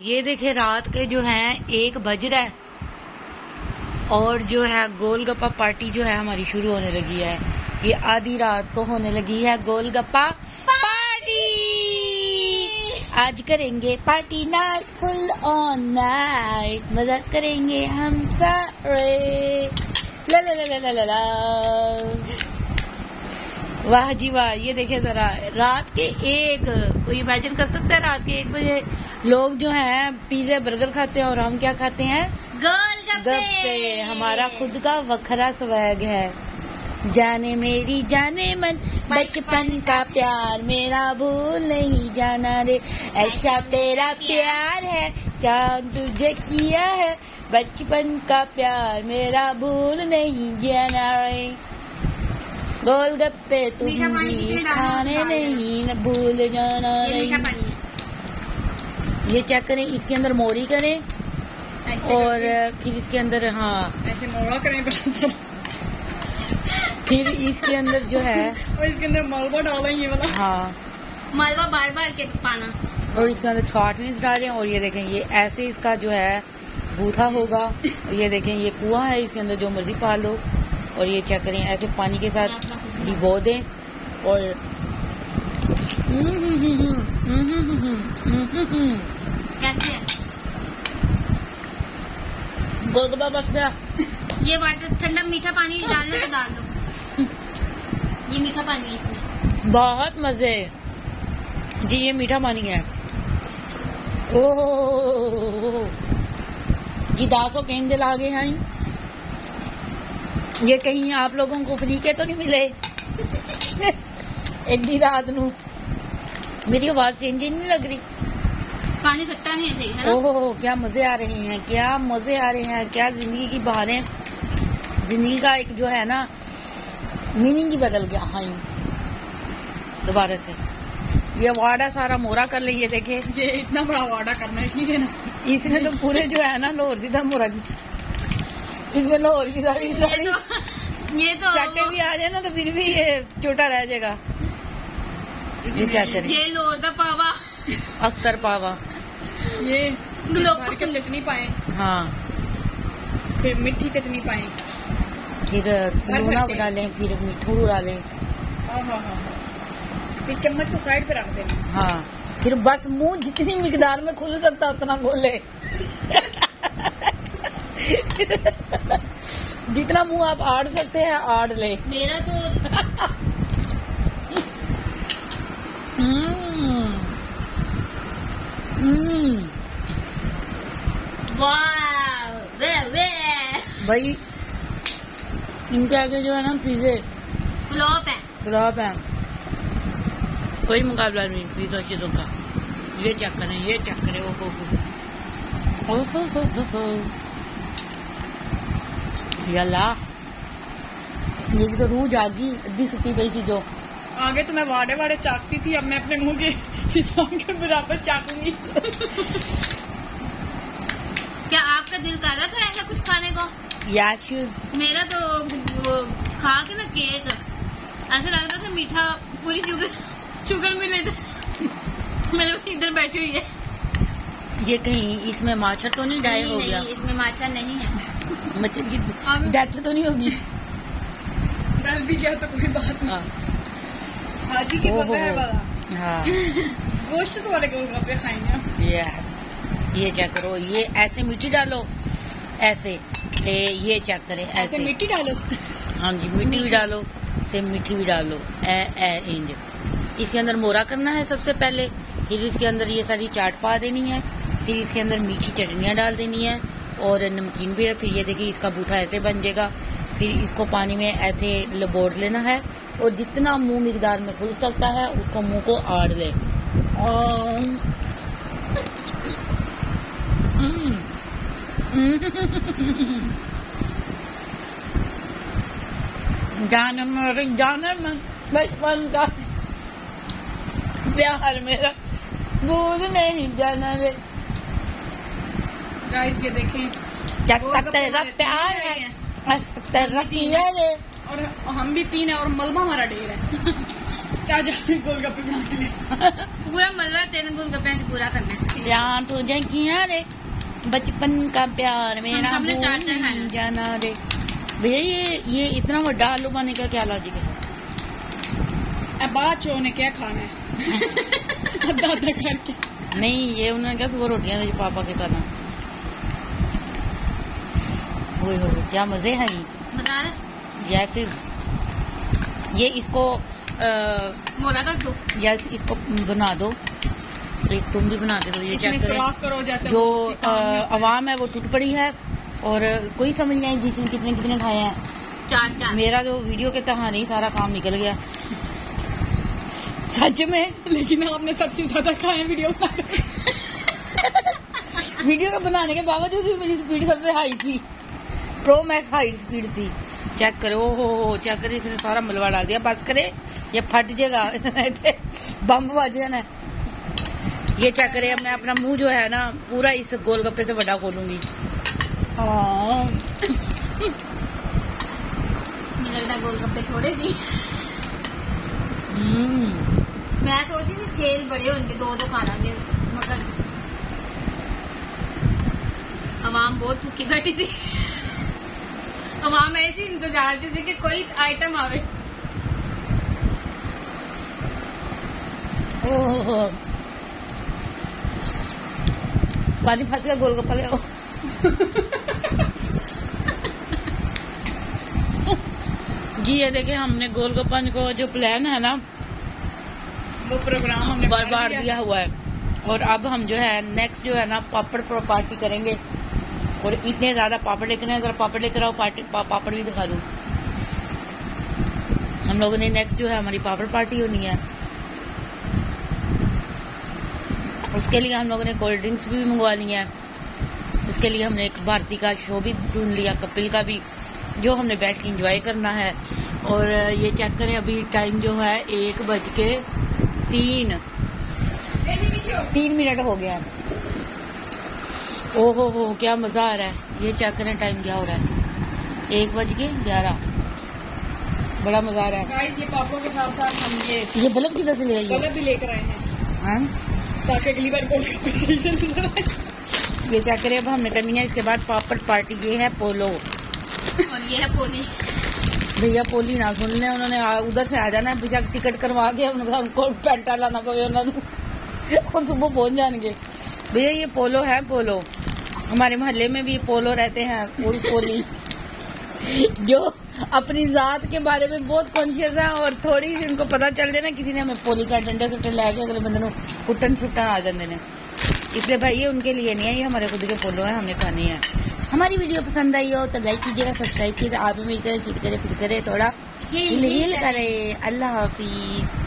ये देखे रात के जो है 1 बज रहा है और जो है गोलगप्पा पार्टी जो है हमारी शुरू होने लगी है। ये आधी रात को होने लगी है गोलगप्पा पार्टी। आज करेंगे party night, full on night, मजा करेंगे हम सारे। ला ला ला ला ला ला। वाह जी वाह। ये देखे जरा रात के 1, कोई इमेजिन कर सकता है रात के 1 बजे लोग जो हैं पिज़्ज़ा बर्गर खाते हैं और हम क्या खाते हैं? गोलगप्पे। हमारा खुद का वखरा स्वैग है। जाने मेरी जाने मन बचपन का प्यार मेरा भूल नहीं जाना रे, ऐसा तेरा प्यार है क्या तुझे किया है, बचपन का प्यार मेरा भूल नहीं जाना रे। गोलगप्पे तुम भी खाने नहीं न भूल जाना रे। ये चेक करें, इसके अंदर मोरी करें और फिर इसके अंदर ऐसे मोड़ा करें फिर इसके अंदर जो है और इसके अंदर मलबा डालेंगे वाला। मलबा बार बार के पाना और इसके अंदर छाटनीस डालें। और ये देखें ये ऐसे इसका जो है बूथा होगा। और ये देखें ये कुआं है, इसके अंदर जो मर्जी पाल लो। और ये चेक करें ऐसे पानी के साथ डिबो दें और कैसे गोलगप्पा बस गया। ये वाटर ठंडा मीठा पानी डालने तो डाल दो। ये मीठा पानी है इसमें, बहुत मजे जी। ये मीठा पानी है। ओह जी 10 कहीं दिल आ गए हैं। ये कहीं आप लोगों को फ्री के तो नहीं मिले? एडी रात नू मेरी आवाज चेंज नहीं लग रही? पानी खट्टा नहीं है सही है ना? ओहो क्या मजे आ रहे हैं, क्या मजे आ रहे हैं, क्या जिंदगी की बहारें। जिंदगी का एक जो है ना मीनिंग ही बदल गया। हाँ दोबारा से ये वाड़ा सारा मोरा कर ले। ये देखे ये इतना बड़ा वाड़ा करना है, ठीक है ना? इसने तो पूरे जो है ना लाहौर सीधा मोरा, इसमें लाहौर की सारी ये तो चाटे भी आ जाए ना तो फिर भी ये छोटा रह जाएगा। ये क्या करें? ये लाहौर दा पावा, अख्तर पावा, ये ग्लोबल का चटनी पाए, फिर मिट्टी चटनी पाए, फिर सलूना डालें, फिर मिठू डालें, फिर चम्मच को साइड पे रख दें। फिर बस मुंह जितनी मिकदार में खुल सकता उतना खोले। जितना मुंह आप आड़ सकते हैं आड़ ले। मेरा तो भाई इनके आगे जो है ना पिज़्ज़े फ्लॉप है, कोई मुकाबला नहीं पिज़्ज़ा चीजों का। ये चेक करें, ये चेक करें। ओहो यल्ला, ये तो रूह जागी, अद्धी सुती पई थी जो। आगे तो मैं वाड़े वाड़े चाटती थी, अब मैं अपने मुंह के हिसाब के बराबर चाटूंगी। क्या आपका दिल कर रहा था ऐसा कुछ खाने को? मेरा तो खा के ना केक ऐसा लग रहा था मीठा, पूरी शुगर मिले थे। मेरे इधर बैठी हुई है। ये कहीं इसमें माछा तो नहीं डाई हो गया? नहीं, इसमें माछा नहीं है। मच्छर की डेथ तो नहीं होगी? डर भी गया तो कोई बात नहीं। हाजी के बगैर वाला गोश्त वाले गोलगप्पे खाएंगे। ये चेक करो, ये ऐसे मिट्टी डालो, ऐसे ये चेक करें, ऐसे मिट्टी डालो। हाँ जी मिट्टी भी डालो ते मिट्टी भी डालो। इंज इसके अंदर मोरा करना है सबसे पहले, फिर इसके अंदर ये सारी चाट पा देनी है, फिर इसके अंदर मीठी चटनियाँ डाल देनी है और नमकीन भी। फिर ये देखिए इसका बूथा ऐसे बन जाएगा। फिर इसको पानी में ऐसे लबोड़ लेना है और जितना मुंह मिकदार में खुल सकता है उसको मुंह को आड़ ले। जानम बचपन का प्यार मेरा भूल नहीं जाना रे। गाइस ये देखें क्या तेरा प्यार है तेरा किया रे। और हम भी 3 है और मलबा हमारा ढेर है। गोलगप्पे बना के ले पूरा मलबा 3 गोलगप्पे पूरा करना है। प्यार तुझे किया रे बचपन का प्यार मेरा भूल जाना रे। भैया ये इतना बड़ा आलू पाने का क्या लॉजिक है? अब बाद चो ने क्या खाना है आधा करके नहीं, ये उन्होंने कहा वो रोटियां मेरे पापा के खाना। ओए हो क्या मजे हैं बता रहे। यस ये इसको मोड़ा कर दो। यस इसको बना दो, एक तुम भी बना दो। ये चेक करो जैसे जो आवाम है वो टूट पड़ी है और कोई समझ नहीं आई जिसने कितने कितने खाए हैं। 4 मेरा जो वीडियो के तहा नहीं सारा काम निकल गया सच में। लेकिन आपने सबसे ज्यादा खाए वीडियो वीडियो को बनाने के बावजूद भी मेरी स्पीड सबसे हाई थी, प्रो मैक्स हाई स्पीड थी। चेक करो, हो चेक करे, इसने सारा मलबा डाल दिया। बस करे ये फट जाएगा बम बज जाना। ये चेक करे, अब मैं अपना मुंह जो है ना पूरा इस गोलगप्पे से बड़ा खोलूंगी। मुझे लगता है गोलगप्पे थोड़े सी। मैं सोची थी 6 बड़े होंगे, 2 खा लेंगे, मगर अवाम बहुत भूखी बैठी थी। अवाम ऐसी इंतजार थी कि कोई आइटम आवे। पानी फंस गया, गोलगप्पा ले आओ। जी ये देखिए, हमने गोलगप्पा को जो प्लान है ना वो प्रोग्राम हमने बर्बाद दिया हुआ है। और अब हम जो है नेक्स्ट जो है ना पापड़ पार्टी करेंगे। और इतने ज्यादा पापड़ लेकर आए, अगर पापड़ लेकर आओ पापड़ भी दिखा दूं। हम लोगों ने नेक्स्ट जो है हमारी पापड़ पार्टी होनी है। उसके लिए हम लोगों ने कोल्ड ड्रिंक्स भी मंगवा ली है। उसके लिए हमने एक भारती का शो भी ढूंढ लिया, कपिल का भी, जो हमने बैठ के एंजॉय करना है। और ये चेक करें, अभी टाइम जो है 1:03 हो गया है। ओहो हो क्या मजा आ रहा है। ये चेक करें टाइम क्या हो रहा है, 1:11। बड़ा मजा आ रहा है। गाइस ये पापड़ के साथ साथ हम ये बल्ब किधर से ले आइए? बल्ब भी लेकर आए हैं ताकि अगली बार ये चेक करें, अब हमने करनी है इसके बाद पापड़ पार्टी। ये है पोलो और ये है पोली। भैया पोली ना सुन ले, उन्होंने उधर से आ जाना है, भैया टिकट करवा के उनको पैंटा लाना पवे उन्होंने सुबह पहुंच जाएंगे। भैया ये पोलो है, पोलो हमारे मोहल्ले में भी पोलो रहते हैं, पोली जो अपनी जात के बारे में बहुत कॉन्शियस है। और थोड़ी सी उनको पता चल जाए ना किसी ने हमें पोली का डंडे सुट्टे लाके अगले बंदे कुटन छुट्टन आ जाते हैं, इसलिए भाई ये उनके लिए नहीं है, ये हमारे खुद के पोलो है, हमने खानी है। हमारी वीडियो पसंद आई हो तो लाइक कीजिएगा, सब्सक्राइब कीजिएगा। आप भी मेरी तरह चीट करे फिर करे, थोड़ा हिल करे। अल्लाह हाफिज।